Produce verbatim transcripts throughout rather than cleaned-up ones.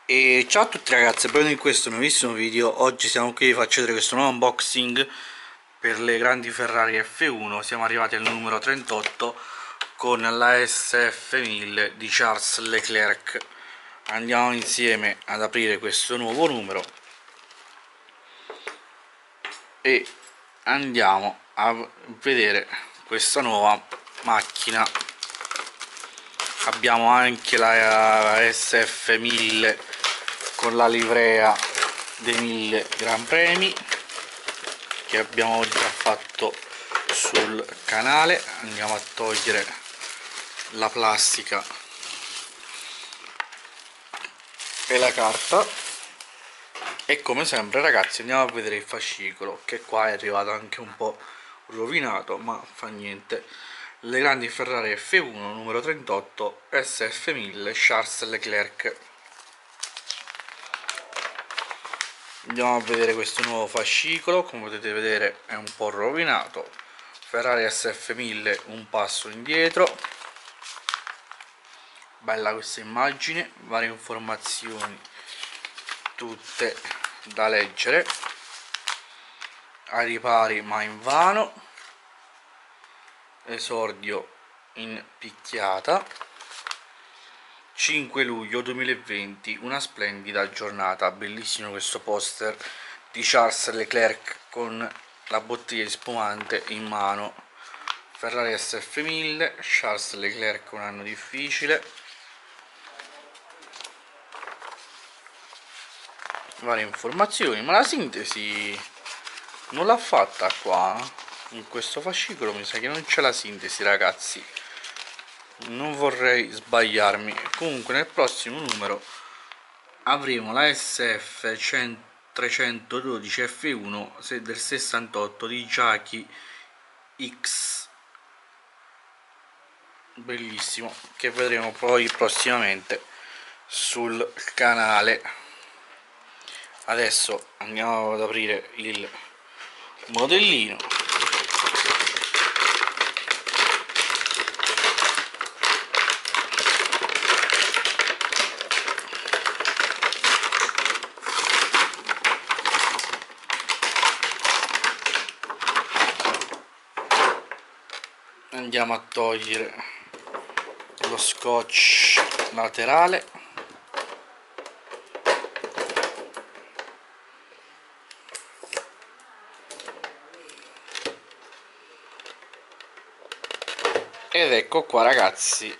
E ciao a tutti ragazzi, benvenuti in questo nuovissimo video. Oggi siamo qui, vi faccio vedere questo nuovo unboxing per le grandi Ferrari F uno. Siamo arrivati al numero trentotto con la S F mille di Charles Leclerc. Andiamo insieme ad aprire questo nuovo numero e andiamo a vedere questa nuova macchina. Abbiamo anche la S F mille con la livrea dei mille Gran Premi che abbiamo già fatto sul canale. Andiamo a togliere la plastica e la carta e come sempre ragazzi andiamo a vedere il fascicolo, che qua è arrivato anche un po' rovinato, ma fa niente. Le grandi Ferrari F uno numero trentotto S F mille Charles Leclerc. Andiamo a vedere questo nuovo fascicolo, come potete vedere è un po' rovinato. Ferrari S F mille un passo indietro. Bella questa immagine, varie informazioni tutte da leggere ai ripari ma invano. Esordio in picchiata, cinque luglio duemilaventi, una splendida giornata. Bellissimo questo poster di Charles Leclerc con la bottiglia di spumante in mano. Ferrari S F mille, Charles Leclerc, un anno difficile. Varie informazioni, ma la sintesi non l'ha fatta qua in questo fascicolo. Mi sa che non c'è la sintesi ragazzi, non vorrei sbagliarmi. Comunque nel prossimo numero avremo la S F trecentododici F uno del sessantotto di Jackie X, bellissimo, che vedremo poi prossimamente sul canale. Adesso andiamo ad aprire il modellino. Andiamo a togliere lo scotch laterale. Ed ecco qua ragazzi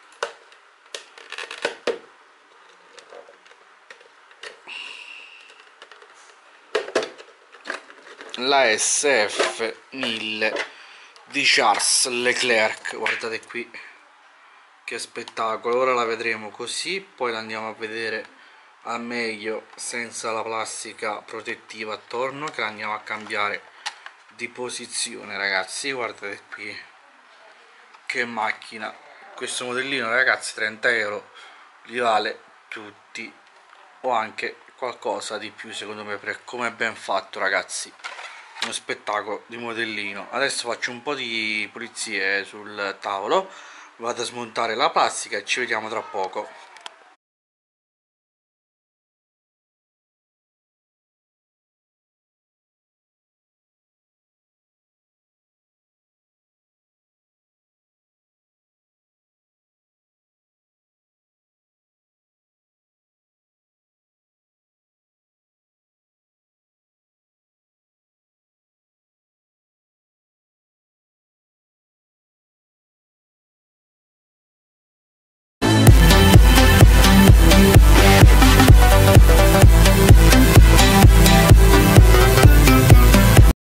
la S F mille di Charles Leclerc. Guardate qui che spettacolo. Ora la vedremo così, poi la andiamo a vedere al meglio senza la plastica protettiva attorno, che la andiamo a cambiare di posizione ragazzi. Guardate qui che macchina. Questo modellino ragazzi trenta euro li vale tutti, o anche qualcosa di più secondo me, per come è ben fatto ragazzi. Uno spettacolo di modellino. Adesso faccio un po' di pulizie sul tavolo, vado a smontare la plastica e ci vediamo tra poco.